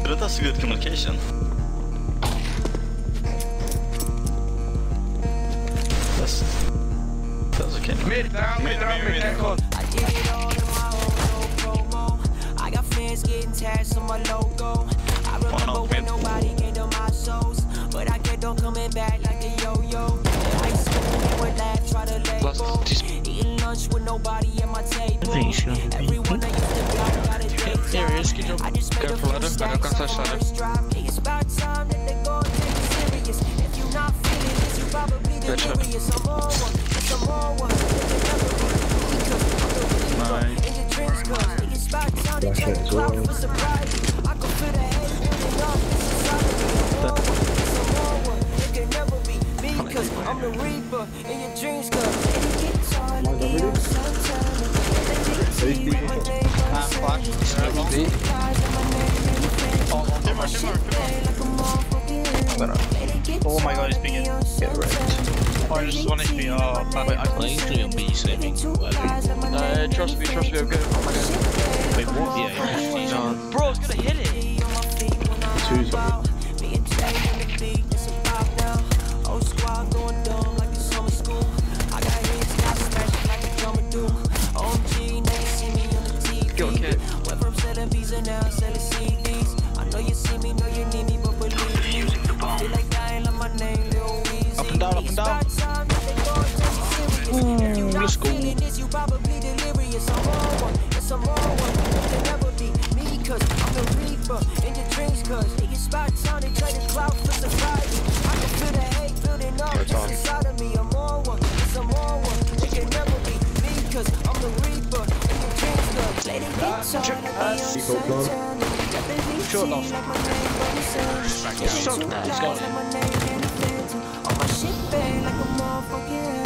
But that's good communication. That's okay. Mid down, mid. I did it all in my own promo. I got fans getting tags on my logo. I remember when nobody came to my shows, but I kept on coming back like a yo-yo. High school, we would laugh, try to label. Eating lunch with nobody at my table. Everyone I used to block got a day job. I just made a few stacks on my first drop. It's about time that they go and take it serious. If you're not feeling this, you probably delirious. I'm on one, it's a more one. In your dreams, cause it's about time to take the cloud for surprise. I can feel the hate building up, it's inside of me. It's a more one, it can never be me, cause I'm the reaper. In your dreams, cause it gets hard like a young sunshine. Oh my god, he's being get wrecked. Oh, just 1 HP. Oh, wait, I Well, he's doing B saving. trust me, I'm good. Wait, what? Yeah, he's on. Bro, it's gonna hit it. Two's on. Go, kid. Went from selling V's and now selling CDs. I know you see me, know you need me, but believe me, I feel like dying on my name, Lil Weezy. Up and down, up and down. Let's go. You probably delirious. I'm on one, it's a more one. It can never be me, cause I'm the reaper. In your dreams, cause it gets about time they try to cloud for surprise. I can feel the hate building up just inside of me. I'm on one, it's a more one. It can never be me, cause I'm the reaper. In your dreams, cause let it get short off. Shot that, he's got it. On my shit bang like a motherfucking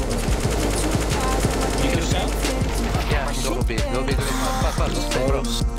You can sell? Yeah, little bit. Pass, bro.